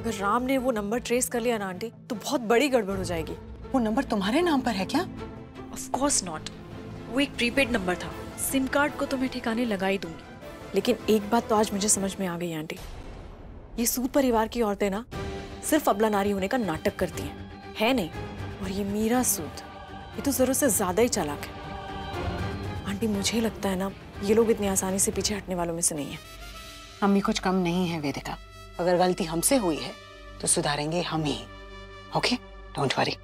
अगर राम ने वो नंबर ट्रेस कर लिया ना आंटी, तो बहुत बड़ी गड़बड़ हो जाएगी। वो नंबर तुम्हारे नाम पर है क्या? ऑफ कोर्स नॉट, वो एक प्रीपेड नंबर था। सिम कार्ड को तो मैं ठिकाने लगा ही दूंगी, लेकिन एक बात तो आज मुझे समझ में आ गई आंटी, ये सूद परिवार की औरतें ना सिर्फ अबला नारी होने का नाटक करती हैं, है नहीं। और ये मीरा सूद, ये तो जरूरत से ज्यादा ही चालाक है। आंटी मुझे लगता है ना, ये लोग इतनी आसानी से पीछे हटने वालों में से नहीं है। हम भी कुछ कम नहीं है वेदिका। अगर गलती हमसे हुई है तो सुधारेंगे हम ही। Okay, don't worry.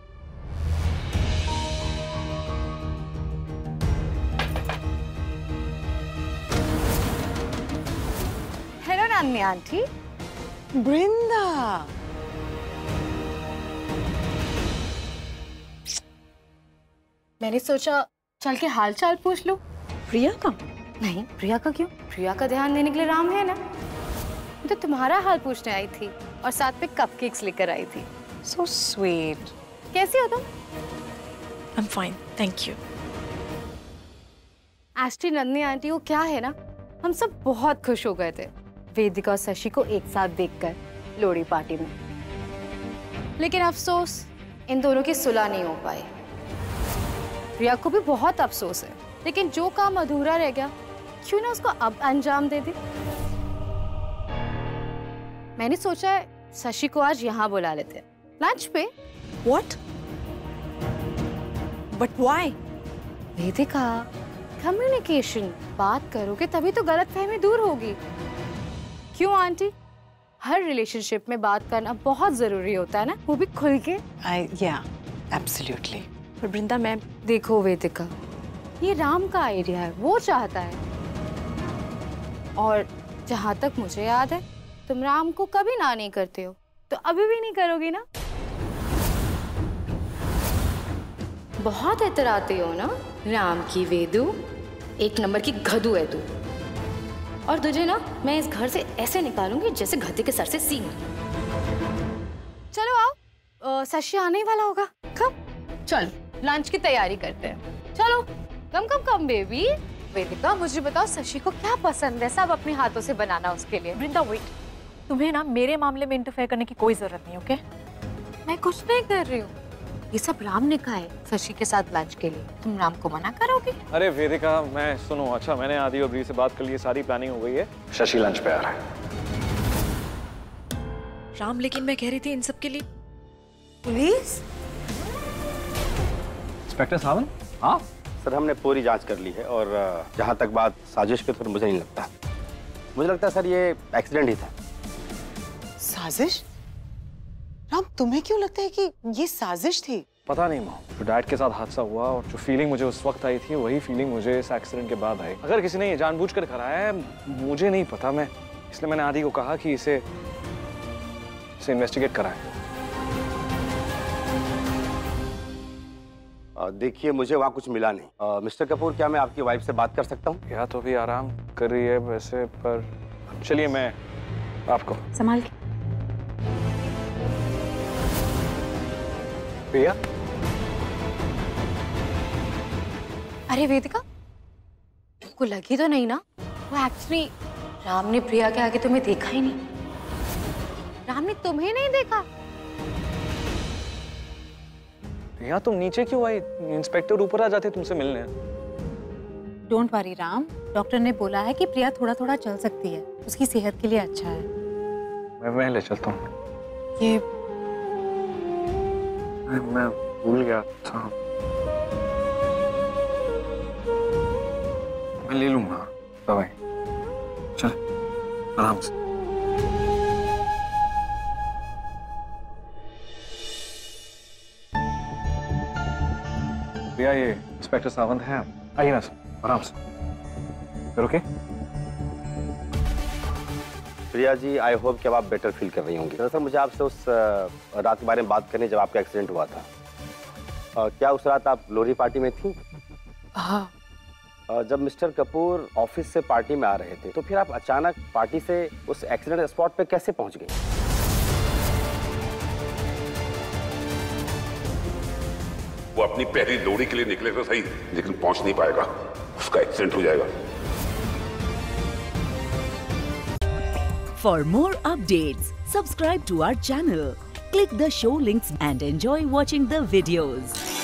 Hello Nandini aunty. Brinda, मैंने सोचा चल के हाल चाल पूछ लूं। प्रिया का? नहीं, प्रिया का क्यों? प्रिया का ध्यान देने के लिए राम है ना। मैं तो तुम्हारा हाल पूछने आई थी और साथ में कपकेक्स लेकर आई थी। So sweet. कैसी हो तुम? I am fine, thank you. Actually Nandini aunty, वो क्या है ना, हम सब बहुत खुश हो गए थे वेदिका और शशि को एक साथ देखकर लोहड़ी पार्टी में। लेकिन अफसोस, इन दोनों की सुलह नहीं हो पाई। प्रिया को भी बहुत अफसोस है, लेकिन जो काम अधूरा रह गया, क्यों ना उसको अब अंजाम दे दे। मैंने सोचा है शशि को आज यहाँ बुला लेते हैं लंच पे। What? But why? Vedika, communication, बात करोगे तभी तो गलतफहमी दूर होगी। क्यों आंटी? हर रिलेशनशिप में बात करना बहुत जरूरी होता है ना, वो भी खुल के। या, एब्सोल्युटली। पर वृंदा मैम, देखो वेदिका, ये राम का आइडिया है, वो चाहता है। और जहां तक मुझे याद है, तुम राम को कभी ना नहीं करते हो, तो अभी भी नहीं करोगी ना? बहुत इतराते हो ना राम की। वेदू, एक नंबर की गधू है तू। और तुझे ना मैं इस घर से ऐसे निकालूंगी जैसे गधे के सर से सींग। चलो आओ, शशि आने ही वाला होगा। कब? चल लंच की तैयारी करते हैं। चलो कम कम कम बेबी। वेदिका, मुझे बताओ शशि को क्या पसंद है, सब अपने हाथों से बनाना उसके लिए। वृंदा वेट, तुम्हें ना मेरे मामले में इंटरफेयर करने की कोई जरूरत नहीं, ओके? मैं कुछ नहीं कर रही हूँ, ये सब राम ने कहा है शशि के साथ लंच के लिए। तुम राम को मना करोगे? अरे वेदिका, मैं सुनो, अच्छा मैंने आदि और ब्री से बात कर ली है, सारी प्लानिंग हो गई है। शशि लंच पे आ रहा है। राम, लेकिन मैं कह रही थी इन सब के लिए पुलिस? इंस्पेक्टर सावंत? हाँ सर, हमने पूरी जांच कर ली है और जहाँ तक बात साजिश की, तो मुझे नहीं लगता। मुझे लगता है सर ये एक्सीडेंट ही था। साजिश? राम, तुम्हें क्यों लगता है कि ये साजिश थी? पता नहीं माँ, जो डैड के साथ हादसा हुआ और जो फीलिंग मुझे उस वक्त आई थी, वही फीलिंग मुझे इस एक्सीडेंट के बाद आई। अगर किसी ने ये जानबूझकर कराया है, मुझे नहीं पता। मैं इसलिए मैंने आदि को कहा कि इसे इन्वेस्टिगेट कराएं। देखिए, मुझे वहाँ कुछ मिला नहीं। मिस्टर कपूर, क्या मैं आपकी वाइफ से बात कर सकता हूँ? या तो भी आराम कर रही है वैसे, पर चलिए मैं आपको संभाल के। प्रिया? अरे वेदिका, तुमको लगी तो नहीं ना? वो एक्चुअली राम ने प्रिया के आगे तुम्हें देखा ही नहीं। राम ने तुम्हें नहीं देखा। प्रिया, तुम नीचे क्यों आई? इंस्पेक्टर ऊपर आ जाते तुमसे मिलने। डोंट वरी राम, डॉक्टर ने बोला है कि प्रिया थोड़ा थोड़ा चल सकती है, उसकी सेहत के लिए अच्छा है। मैं ले चलता हूँ। ये मैं भूल गया था, मैं ले लूंगा दवाई। चल आराम से। प्रिया, ये इंस्पेक्टर सावंत है, आइए ना सर, आराम से। फिर okay? Priya ji, I hope कि अब आप बेटर फील कर रही होंगी। दरअसल मुझे आपसे उस रात के बारे में बात करनी, जब आपका एक्सीडेंट हुआ था। क्या उस रात आप लोहड़ी पार्टी में थी? हाँ। जब मिस्टर कपूर ऑफिस से पार्टी में आ रहे थे, तो फिर आप अचानक पार्टी से उस एक्सीडेंट स्पॉट पे कैसे पहुंच गए? वो अपनी पहली लोहड़ी के लिए निकले तो सही, लेकिन पहुंच नहीं पाएगा, उसका एक्सीडेंट हो जाएगा। For more updates, Subscribe to our channel, click the show links and enjoy watching the videos.